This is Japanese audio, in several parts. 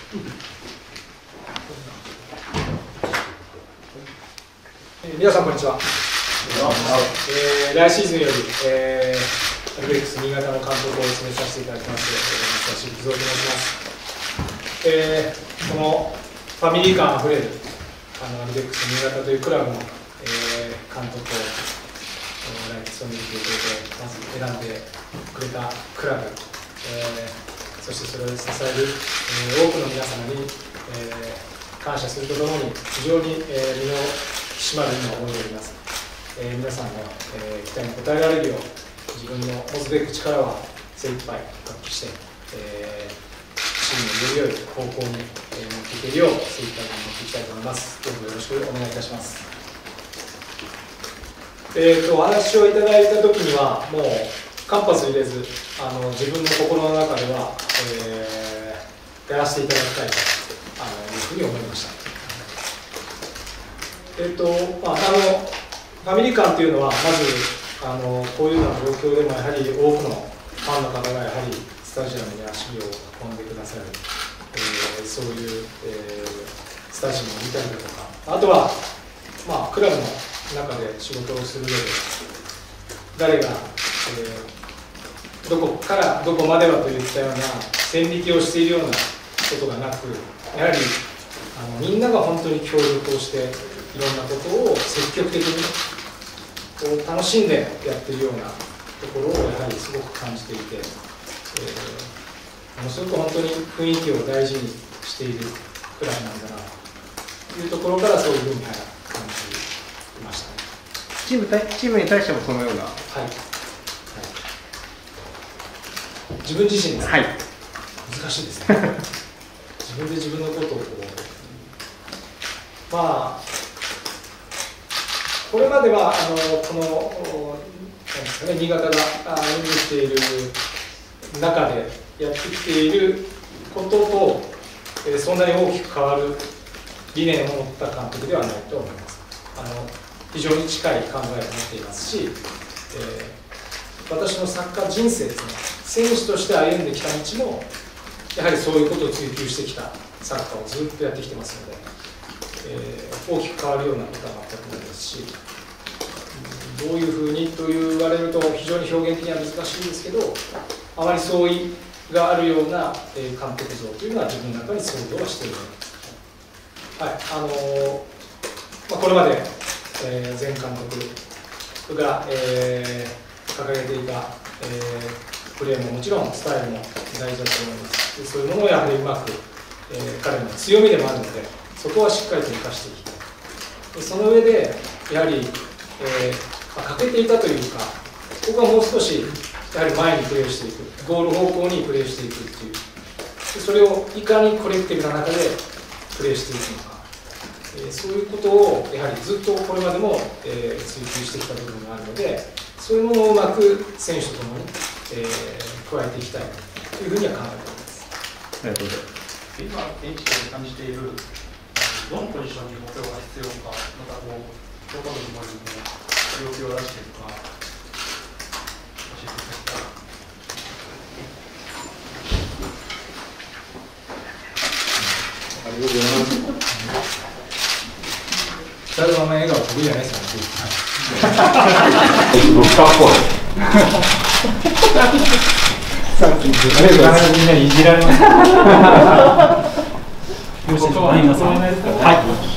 皆さんこんにちは。来シーズンより、アルビレックス新潟の監督を務めさせていただきます、私、木造と申します。このファミリー感あふれるアルビレックス新潟というクラブの、監督を来務めるということで、まず選んでくれたクラブ、そしてそれを支える、多くの皆様に、感謝するとともに、非常に、身の引き締まる今思いでおります。皆さんの、期待に応えられるよう、自分の持つべき力は精一杯発揮して、チームをより良い方向に、持っていけるよう精一杯頑張っていきたいと思います。どうぞよろしくお願いいたします。お話をいただいたときには、もう間髪入れず、自分の心の中では、やらせていただきたいというふうに思いました。ファミリー感というのは、まずこういうような状況でもやはり多くのファンの方がやはりスタジアムに足を運んでくださる、そういう、スタジアムを見たりだとか、あとは、クラブの中で仕事をする上で誰が、どこからどこまではといったような線引きをしているようなことがなく、やはりみんなが本当に協力をしていろんなことを積極的に楽しんでやっているようなところをやはりすごく感じていて、ものすごく本当に雰囲気を大事にしているクラブなんだなというところからそういうふうに感じました。 チームに対してもそのような。はい。 自分自身です、 はい、 難しいですね。自分で自分のことをこれまではこの新潟が演じている中でやってきていることと、そんなに大きく変わる理念を持った監督ではないと思います。非常に近い考えを持っていますし、私のサッカー人生ですね、選手として歩んできた道もやはりそういうことを追求してきたサッカーをずっとやってきてますので、大きく変わるようなことは全くないですし、どういうふうにと言われると非常に表現的には難しいですけど、あまり相違があるような監督像というのは自分の中に想像はしているわけです。はい、これまで、前監督が、掲げていた、プレーももちろんスタイルも大事だと思います。そういうものをやはりうまく、彼の強みでもあるので、そこはしっかりと生かしていきたい。その上でやはり、欠けていたというか、ここはもう少しやはり前にプレーしていく、ゴール方向にプレーしていくっていう、それをいかにコレクティブな中でプレーしていくのか、そういうことをやはりずっとこれまでも、追求してきた部分があるので、そういうものをうまく選手とともに、加えていきたいというふうには考えております。 ありがとうございます。 今、現地で感じているどのポジションに目標が必要か、またどこの部分に要求を出しているか、教えてください。 ありがとうございます。二人とも笑顔得意じゃないですかね。 僕かっこいい。さっき必ずみんなにいじられます。はい。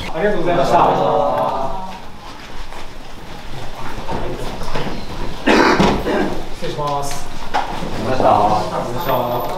ありがとうございました。失礼します。 ありがとうございました。